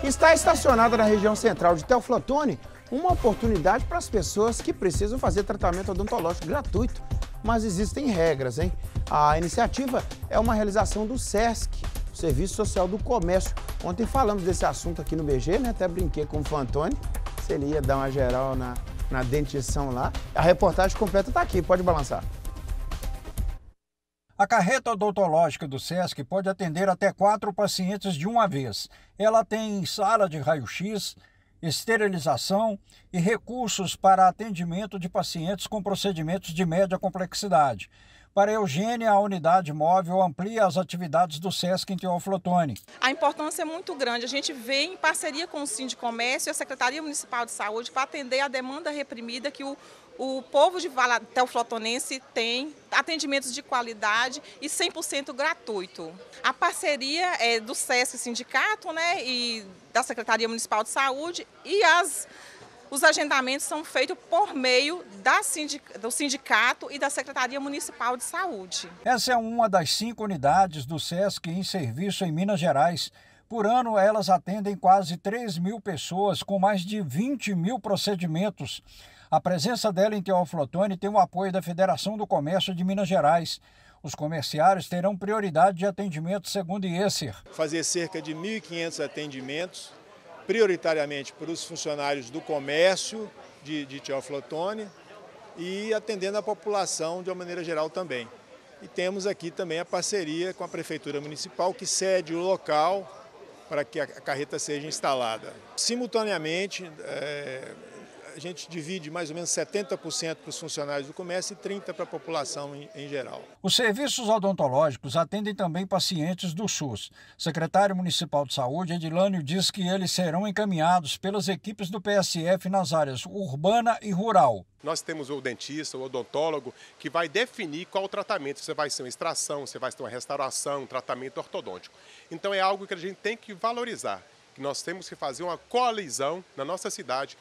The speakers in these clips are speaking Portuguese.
Está estacionada na região central de Teoflotone uma oportunidade para as pessoas que precisam fazer tratamento odontológico gratuito. Mas existem regras, hein? A iniciativa é uma realização do SESC, o Serviço Social do Comércio. Ontem falamos desse assunto aqui no BG, né? Até brinquei com o Fantoni, se ele ia dar uma geral na dentição lá. A reportagem completa está aqui, pode balançar. A carreta odontológica do SESC pode atender até 4 pacientes de uma vez. Ela tem sala de raio-x, esterilização e recursos para atendimento de pacientes com procedimentos de média complexidade. Para a Eugênia, a unidade móvel amplia as atividades do SESC em Teoflotone. A importância é muito grande. A gente vê em parceria com o Sindicomércio e a Secretaria Municipal de Saúde para atender a demanda reprimida que o povo de Teoflotonense tem, atendimentos de qualidade e 100% gratuito. A parceria é do SESC Sindicato, né, e da Secretaria Municipal de Saúde e os agendamentos são feitos por meio do sindicato e da Secretaria Municipal de Saúde. Essa é uma das 5 unidades do SESC em serviço em Minas Gerais. Por ano, elas atendem quase 3 mil pessoas com mais de 20 mil procedimentos. A presença dela em Teoflotone tem o apoio da Federação do Comércio de Minas Gerais. Os comerciários terão prioridade de atendimento segundo IESER. Fazer cerca de 1.500 atendimentos, prioritariamente para os funcionários do comércio de Teoflotone e atendendo a população de uma maneira geral também. E temos aqui também a parceria com a Prefeitura Municipal, que cede o local para que a carreta seja instalada. Simultaneamente, a gente divide mais ou menos 70% para os funcionários do comércio e 30% para a população em geral. Os serviços odontológicos atendem também pacientes do SUS. O secretário municipal de saúde, Edilânio, diz que eles serão encaminhados pelas equipes do PSF nas áreas urbana e rural. Nós temos o dentista, o odontólogo, que vai definir qual o tratamento. Você vai ser uma extração, você vai ter uma restauração, um tratamento ortodôntico. Então é algo que a gente tem que valorizar. Nós temos que fazer uma coalizão na nossa cidade,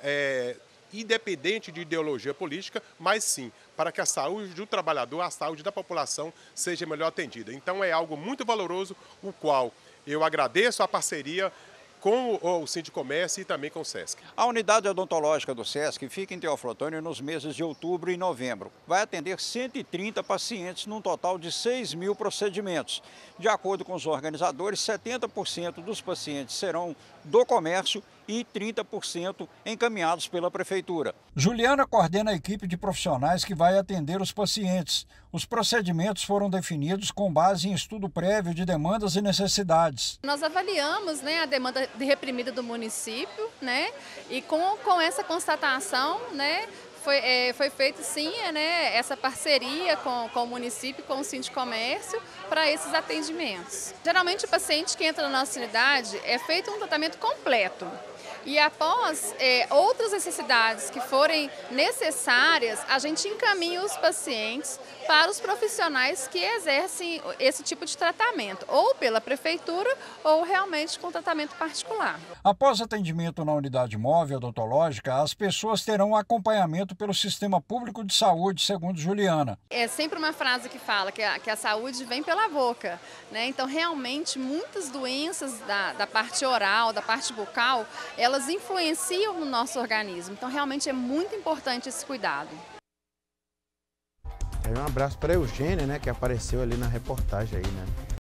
independente de ideologia política, mas sim, para que a saúde do trabalhador, a saúde da população seja melhor atendida. Então é algo muito valoroso, o qual eu agradeço a parceria com o Sindicomércio e também com o SESC. A unidade odontológica do SESC fica em Teoflotone nos meses de outubro e novembro. Vai atender 130 pacientes num total de 6 mil procedimentos. De acordo com os organizadores, 70% dos pacientes serão do comércio e 30% encaminhados pela Prefeitura. Juliana coordena a equipe de profissionais que vai atender os pacientes. Os procedimentos foram definidos com base em estudo prévio de demandas e necessidades. Nós avaliamos, né, a demanda reprimida do município, né, e com essa constatação, né, foi feito sim, né, essa parceria com o município, com o Sindicomércio, para esses atendimentos. Geralmente o paciente que entra na nossa unidade é feito um tratamento completo. E após outras necessidades que forem necessárias, a gente encaminha os pacientes para os profissionais que exercem esse tipo de tratamento, ou pela prefeitura ou realmente com tratamento particular. Após atendimento na unidade móvel odontológica, as pessoas terão acompanhamento pelo Sistema Público de Saúde, segundo Juliana. É sempre uma frase que fala que a saúde vem pela boca, né? Então, realmente, muitas doenças da parte oral, da parte bucal, elas influenciam no nosso organismo. Então, realmente é muito importante esse cuidado. Um abraço para a Eugênia, né, que apareceu ali na reportagem aí, né?